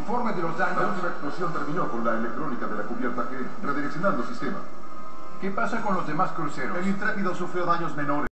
informe de los La daños. última explosión terminó con la electrónica de la cubierta G, redireccionando el sistema. ¿Qué pasa con los demás cruceros? El Intrépido sufrió daños menores.